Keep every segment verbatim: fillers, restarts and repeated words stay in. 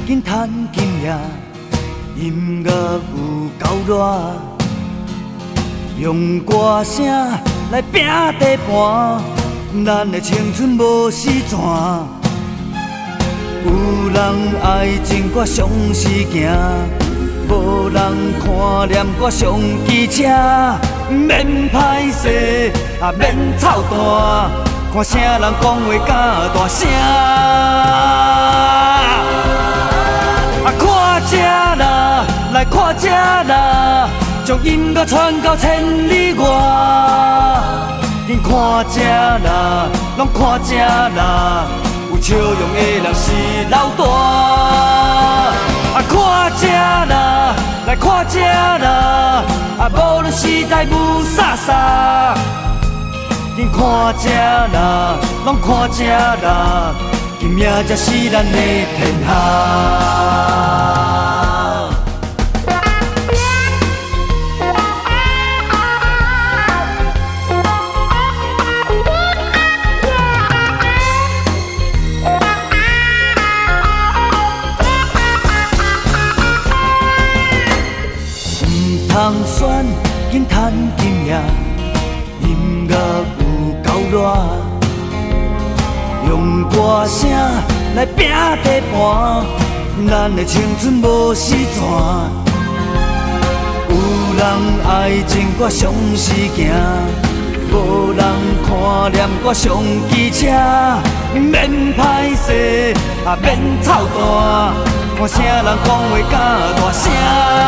紧趁今夜，音乐有够热，用歌声来拼地盘，咱的青春无时转。有人爱情我上时行，无人看念我上机车，免歹势，也免操蛋，看啥人讲话甲大声。啊，看这啦，来看这啦，将音乐传到千里外。紧看这啦，拢看这啦。有笑容的人是老大，啊，看这啦，来看这啦，啊，无论时代舞啥啥，紧看这啦，拢看这啦，今夜才是咱的天下。通选紧趁今夜，音乐有够热，用歌声来拼地盘，咱的青春无时转。有人爱情我上时行，无人看念我上机车，免歹势，也免操蛋，看啥人讲话甲大声。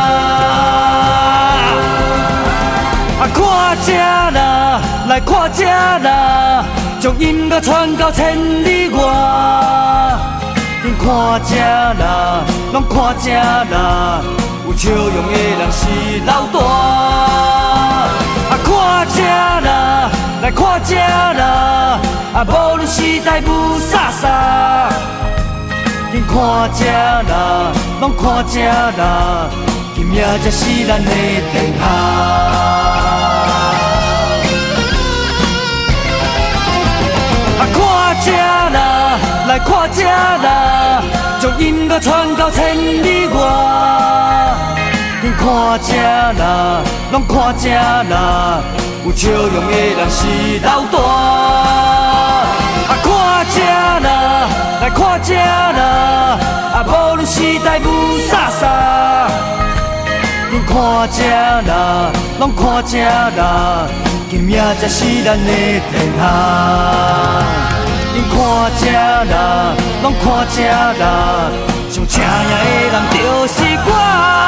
啊，看这啦，来看这啦，将音乐传到千里外。紧看这啦，拢看这啦，有笑容的人是老大。啊，看这啦，来看这啦，啊，无论时代舞啥啥，紧看这啦，拢看这啦。今夜才是咱的天下。啊，看这啦，来看这啦，将音乐传到千里外。紧看这啦，拢看这啦，有笑容的人是老大。啊，看这啦，来看这啦，啊，无论时代舞啥啥。紧看这啦，拢看这啦，今夜才是咱的天下。紧看这啦，拢看这啦，上请赢的人就是我。